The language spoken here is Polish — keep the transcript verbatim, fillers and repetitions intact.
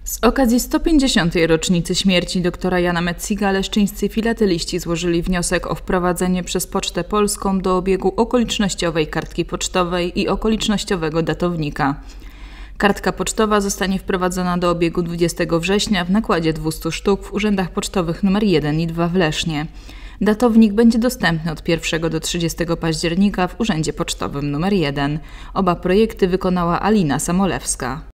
Z okazji sto pięćdziesiątej rocznicy śmierci doktora Jana Metziga leszczyńscy filateliści złożyli wniosek o wprowadzenie przez Pocztę Polską do obiegu okolicznościowej kartki pocztowej i okolicznościowego datownika. Kartka pocztowa zostanie wprowadzona do obiegu dwudziestego września w nakładzie dwustu sztuk w urzędach pocztowych nr jeden i dwa w Lesznie. Datownik będzie dostępny od pierwszego do trzydziestego października w Urzędzie Pocztowym nr jeden. Oba projekty wykonała Alina Samolewska.